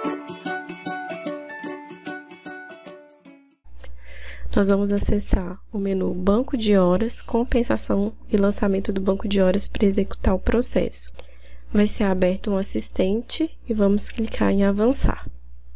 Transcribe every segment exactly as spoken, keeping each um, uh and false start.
Nós vamos acessar o menu Banco de Horas, Compensação e Lançamento do Banco de Horas para executar o processo. Vai ser aberto um assistente e vamos clicar em Avançar.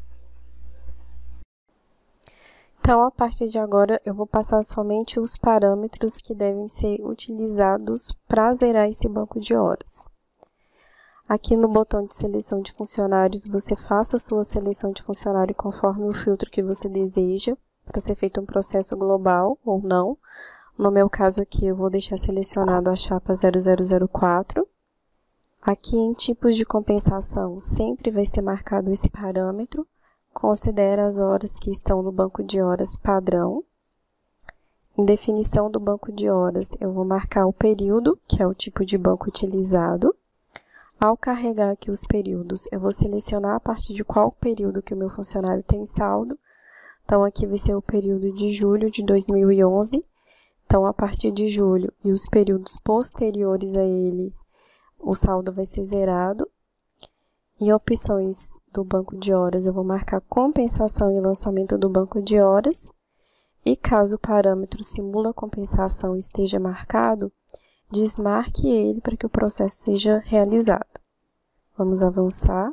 Então, a partir de agora, eu vou passar somente os parâmetros que devem ser utilizados para zerar esse banco de horas. Aqui no botão de seleção de funcionários, você faça a sua seleção de funcionário conforme o filtro que você deseja, para ser feito um processo global ou não. No meu caso aqui, eu vou deixar selecionado a chapa zero zero zero quatro. Aqui em tipos de compensação, sempre vai ser marcado esse parâmetro. Considera as horas que estão no banco de horas padrão. Em definição do banco de horas, eu vou marcar o período, que é o tipo de banco utilizado. Ao carregar aqui os períodos, eu vou selecionar a partir de qual período que o meu funcionário tem saldo. Então, aqui vai ser o período de julho de dois mil e onze. Então, a partir de julho e os períodos posteriores a ele, o saldo vai ser zerado. Em opções do banco de horas, eu vou marcar compensação e lançamento do banco de horas. E caso o parâmetro simula compensação esteja marcado, desmarque ele para que o processo seja realizado. Vamos avançar.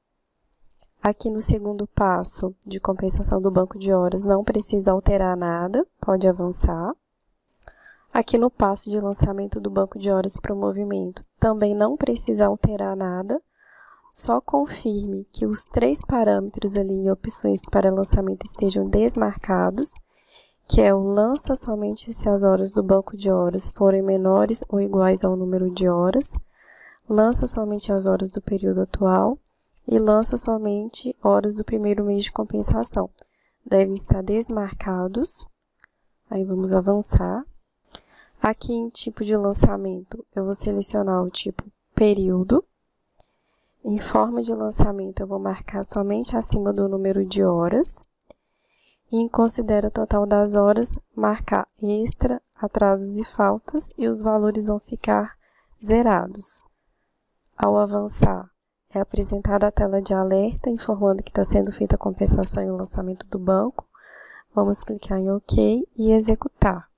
Aqui no segundo passo de compensação do banco de horas, não precisa alterar nada, pode avançar. Aqui no passo de lançamento do banco de horas para o movimento, também não precisa alterar nada, só confirme que os três parâmetros ali em opções para lançamento estejam desmarcados, que é o lança somente se as horas do banco de horas forem menores ou iguais ao número de horas, lança somente as horas do período atual, e lança somente horas do primeiro mês de compensação. Devem estar desmarcados. Aí vamos avançar. Aqui em tipo de lançamento, eu vou selecionar o tipo período. Em forma de lançamento, eu vou marcar somente acima do número de horas. E em considera o total das horas, marcar extra, atrasos e faltas, e os valores vão ficar zerados. Ao avançar, é apresentada a tela de alerta, informando que está sendo feita a compensação e o lançamento do banco. Vamos clicar em OK e executar.